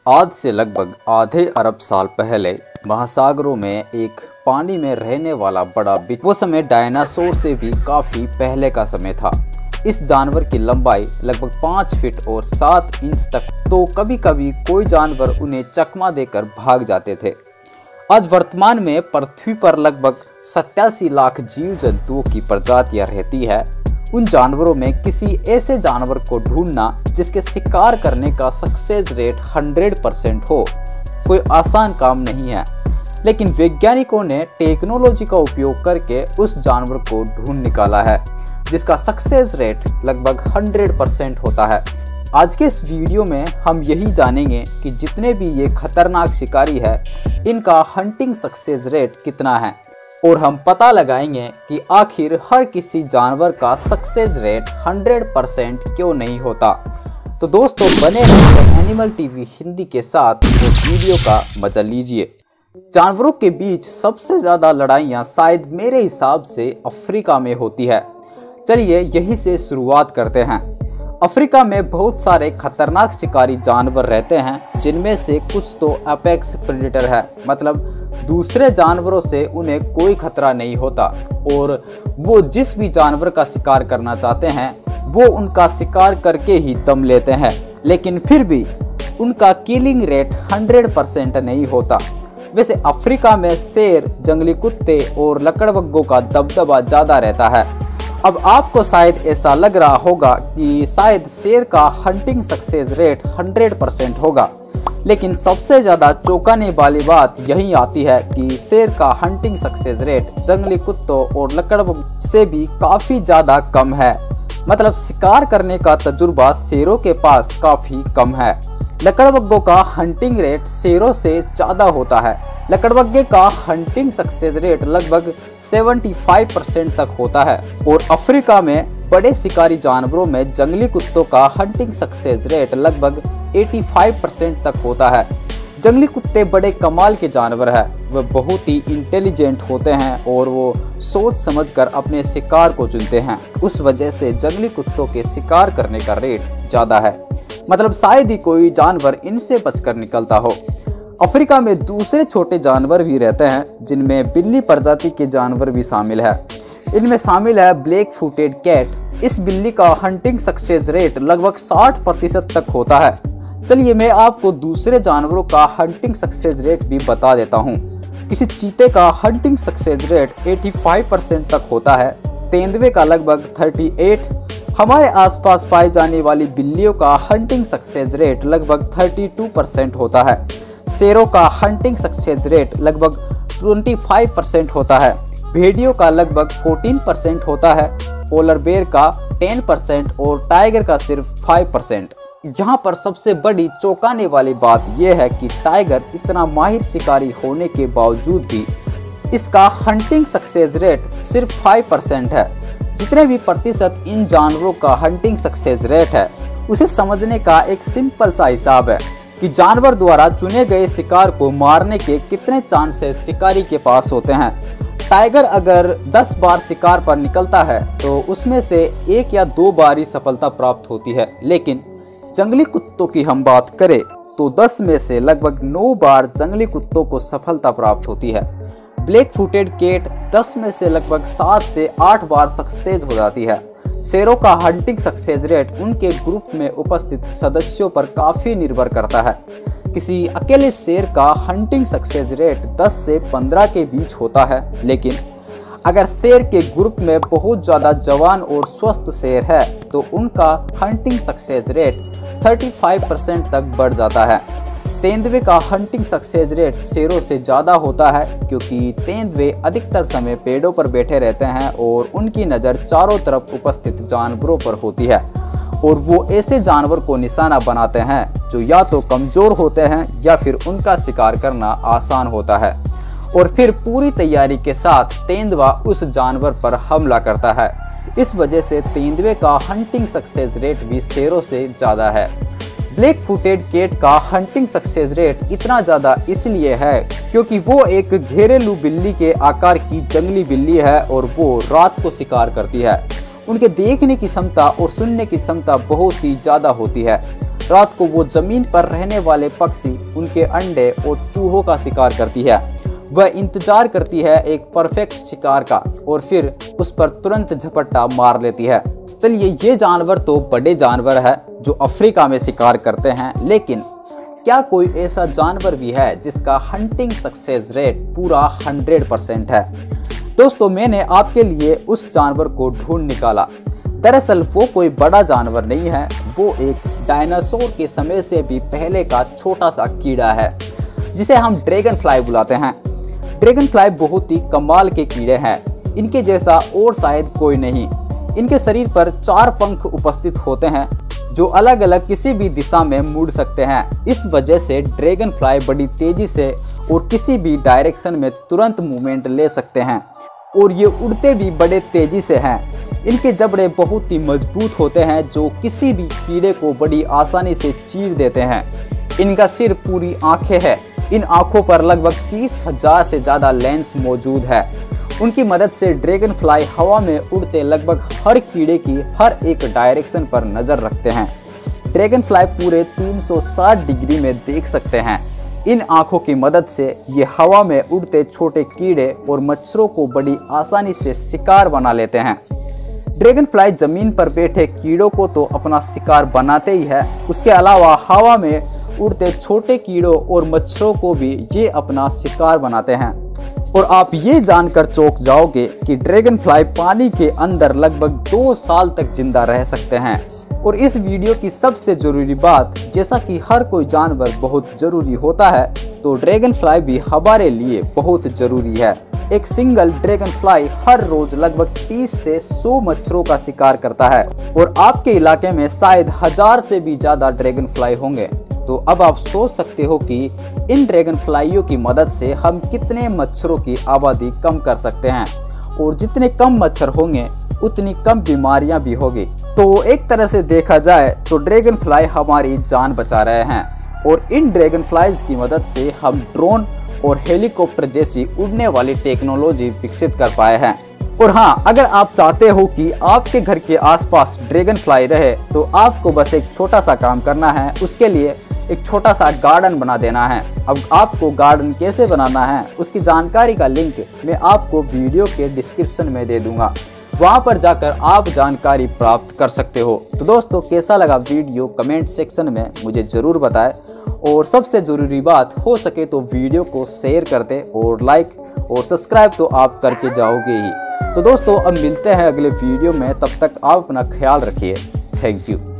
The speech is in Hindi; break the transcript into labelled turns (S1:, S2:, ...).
S1: आज से लगभग आधे अरब साल पहले महासागरों में एक पानी में रहने वाला बड़ा बिच्छू, वो समय डायनासोर से भी काफ़ी पहले का समय था। इस जानवर की लंबाई लगभग 5 फीट और 7 इंच तक, तो कभी कभी कोई जानवर उन्हें चकमा देकर भाग जाते थे। आज वर्तमान में पृथ्वी पर लगभग 87 लाख जीव जंतुओं की प्रजातियां रहती है। उन जानवरों में किसी ऐसे जानवर को ढूंढना जिसके शिकार करने का सक्सेस रेट 100% हो, कोई आसान काम नहीं है। लेकिन वैज्ञानिकों ने टेक्नोलॉजी का उपयोग करके उस जानवर को ढूंढ निकाला है जिसका सक्सेस रेट लगभग 100% होता है। आज के इस वीडियो में हम यही जानेंगे कि जितने भी ये खतरनाक शिकारी है, इनका हंटिंग सक्सेस रेट कितना है, और हम पता लगाएंगे कि आखिर हर किसी जानवर का सक्सेस रेट 100% क्यों नहीं होता। तो दोस्तों, बने रहिए एनिमल टीवी हिंदी के साथ, तो वीडियो का मजा लीजिए। जानवरों के बीच सबसे ज़्यादा लड़ाइयाँ शायद मेरे हिसाब से अफ्रीका में होती है। चलिए यहीं से शुरुआत करते हैं। अफ्रीका में बहुत सारे खतरनाक शिकारी जानवर रहते हैं, जिनमें से कुछ तो अपेक्स प्रेडेटर है, मतलब दूसरे जानवरों से उन्हें कोई खतरा नहीं होता और वो जिस भी जानवर का शिकार करना चाहते हैं वो उनका शिकार करके ही दम लेते हैं। लेकिन फिर भी उनका किलिंग रेट 100% नहीं होता। वैसे अफ्रीका में शेर, जंगली कुत्ते और लकड़बग्घों का दबदबा ज़्यादा रहता है। अब आपको शायद ऐसा लग रहा होगा कि शायद शेर का हंटिंग सक्सेस रेट 100% होगा, लेकिन सबसे ज़्यादा चौंकाने वाली बात यही आती है कि शेर का हंटिंग सक्सेस रेट जंगली कुत्तों और लकड़बग्घों से भी काफ़ी ज़्यादा कम है। मतलब शिकार करने का तजुर्बा शेरों के पास काफ़ी कम है। लकड़बग्घों का हंटिंग रेट शेरों से ज़्यादा होता है। लकड़बग्घे का हंटिंग सक्सेस रेट लगभग 75% तक होता है। और अफ्रीका में बड़े शिकारी जानवरों में जंगली कुत्तों का हंटिंग सक्सेस रेट लगभग 85% तक होता है। जंगली कुत्ते बड़े कमाल के जानवर हैं। वे बहुत ही इंटेलिजेंट होते हैं और वो सोच समझकर अपने शिकार को चुनते हैं। उस वजह से जंगली कुत्तों के शिकार करने का रेट ज़्यादा है। मतलब शायद ही कोई जानवर इनसे बचकर निकलता हो। अफ्रीका में दूसरे छोटे जानवर भी रहते हैं, जिनमें बिल्ली प्रजाति के जानवर भी शामिल है। इनमें शामिल है ब्लैक फुटेड कैट। इस बिल्ली का हंटिंग सक्सेस रेट लगभग 60% तक होता है। चलिए मैं आपको दूसरे जानवरों का हंटिंग सक्सेस रेट भी बता देता हूँ। किसी चीते का हंटिंग सक्सेस रेट 85% तक होता है। तेंदुए का लगभग 38। हमारे आसपास पाई जाने वाली बिल्लियों का हंटिंग सक्सेस रेट लगभग 32% होता है। शेरों का हंटिंग सक्सेस रेट लगभग 25% होता है। भेड़ियों का लगभग 14% होता है। पोलर बेयर का 10% और टाइगर का सिर्फ 5%। यहाँ पर सबसे बड़ी चौंकाने वाली बात यह है कि टाइगर इतना माहिर शिकारी होने के बावजूद भी इसका हंटिंग सक्सेस रेट सिर्फ 5% है। जितने भी प्रतिशत इन जानवरों का हंटिंग सक्सेस रेट है, उसे समझने का एक सिंपल सा हिसाब है कि जानवर द्वारा चुने गए शिकार को मारने के कितने चांसेस शिकारी के पास होते हैं। टाइगर अगर 10 बार शिकार पर निकलता है तो उसमें से 1 या 2 बार ही सफलता प्राप्त होती है। लेकिन जंगली कुत्तों की हम बात करें तो 10 में से लगभग 9 बार जंगली कुत्तों को सफलता प्राप्त होती है। ब्लैक फुटेड कैट 10 में से लगभग 7 से 8 बार सक्सेस हो जाती है। शेरों का हंटिंग सक्सेस रेट उनके ग्रुप में उपस्थित सदस्यों पर काफ़ी निर्भर करता है। किसी अकेले शेर का हंटिंग सक्सेस रेट 10 से 15 के बीच होता है, लेकिन अगर शेर के ग्रुप में बहुत ज़्यादा जवान और स्वस्थ शेर है तो उनका हंटिंग सक्सेस रेट 35% तक बढ़ जाता है। तेंदुए का हंटिंग सक्सेस रेट शेरों से ज़्यादा होता है, क्योंकि तेंदुए अधिकतर समय पेड़ों पर बैठे रहते हैं और उनकी नज़र चारों तरफ उपस्थित जानवरों पर होती है और वो ऐसे जानवर को निशाना बनाते हैं जो या तो कमज़ोर होते हैं या फिर उनका शिकार करना आसान होता है। और फिर पूरी तैयारी के साथ तेंदुआ उस जानवर पर हमला करता है। इस वजह से तेंदुए का हंटिंग सक्सेस रेट भी शेरों से ज़्यादा है। ब्लैक फुटेड कैट का हंटिंग सक्सेस रेट इतना ज़्यादा इसलिए है क्योंकि वो एक घरेलू बिल्ली के आकार की जंगली बिल्ली है और वो रात को शिकार करती है। उनके देखने की क्षमता और सुनने की क्षमता बहुत ही ज़्यादा होती है। रात को वो जमीन पर रहने वाले पक्षी, उनके अंडे और चूहों का शिकार करती है। वह इंतजार करती है एक परफेक्ट शिकार का और फिर उस पर तुरंत झपट्टा मार लेती है। चलिए, ये जानवर तो बड़े जानवर है जो अफ्रीका में शिकार करते हैं, लेकिन क्या कोई ऐसा जानवर भी है जिसका हंटिंग सक्सेस रेट पूरा 100% है? दोस्तों, मैंने आपके लिए उस जानवर को ढूंढ निकाला। दरअसल वो कोई बड़ा जानवर नहीं है, वो एक डायनासोर के समय से भी पहले का छोटा सा कीड़ा है जिसे हम ड्रैगन फ्लाई बुलाते हैं। ड्रैगन फ्लाई बहुत ही कमाल के कीड़े हैं। इनके जैसा और शायद कोई नहीं। इनके शरीर पर 4 पंख उपस्थित होते हैं जो अलग अलग किसी भी दिशा में मुड़ सकते हैं। इस वजह से ड्रैगन फ्लाई बड़ी तेजी से और किसी भी डायरेक्शन में तुरंत मूवमेंट ले सकते हैं और ये उड़ते भी बड़े तेजी से हैं। इनके जबड़े बहुत ही मजबूत होते हैं जो किसी भी कीड़े को बड़ी आसानी से चीर देते हैं। इनका सिर पूरी आंखें हैं। इन आंखों पर लगभग 30,000 से ज़्यादा लेंस मौजूद है। उनकी मदद से ड्रैगन फ्लाई हवा में उड़ते लगभग हर कीड़े की हर एक डायरेक्शन पर नज़र रखते हैं। ड्रैगन फ्लाई पूरे 360 डिग्री में देख सकते हैं। इन आंखों की मदद से ये हवा में उड़ते छोटे कीड़े और मच्छरों को बड़ी आसानी से शिकार बना लेते हैं। ड्रैगन फ्लाई जमीन पर बैठे कीड़ों को तो अपना शिकार बनाते ही है, उसके अलावा हवा में उड़ते छोटे कीड़ों और मच्छरों को भी ये अपना शिकार बनाते हैं। और आप ये जानकर चौंक जाओगे कि ड्रैगन फ्लाई पानी के अंदर लगभग 2 साल तक जिंदा रह सकते हैं। और इस वीडियो की सबसे ज़रूरी बात, जैसा कि हर कोई जानवर बहुत ज़रूरी होता है, तो ड्रैगन फ्लाई भी हमारे लिए बहुत ज़रूरी है। एक सिंगल ड्रैगन फ्लाई हर रोज लगभग 30 से 100 मच्छरों का शिकार करता है और आपके इलाके में शायद 1000 से भी ज़्यादा ड्रैगन फ्लाई होंगे। तो अब आप सोच सकते हो कि इन ड्रैगन फ्लाइयों की मदद से हम कितने मच्छरों की आबादी कम कर सकते हैं, और जितने कम मच्छर होंगे उतनी कम बीमारियां भी होगी। तो एक तरह से देखा जाए तो ड्रैगन फ्लाई हमारी जान बचा रहे हैं, और इन ड्रैगन फ्लाइज की मदद से हम ड्रोन और हेलीकॉप्टर जैसी उड़ने वाली टेक्नोलॉजी विकसित कर पाए हैं। और हाँ, अगर आप चाहते हो कि आपके घर के आसपास ड्रैगन फ्लाई रहे, तो आपको बस एक छोटा सा काम करना है। उसके लिए एक छोटा सा गार्डन बना देना है। अब आपको गार्डन कैसे बनाना है उसकी जानकारी का लिंक मैं आपको वीडियो के डिस्क्रिप्शन में दे दूंगा, वहां पर जाकर आप जानकारी प्राप्त कर सकते हो। तो दोस्तों, कैसा लगा वीडियो कमेंट सेक्शन में मुझे ज़रूर बताएं, और सबसे ज़रूरी बात, हो सके तो वीडियो को शेयर कर दें और लाइक और सब्सक्राइब तो आप करके जाओगे ही। तो दोस्तों, अब मिलते हैं अगले वीडियो में, तब तक आप अपना ख्याल रखिए। Thank you.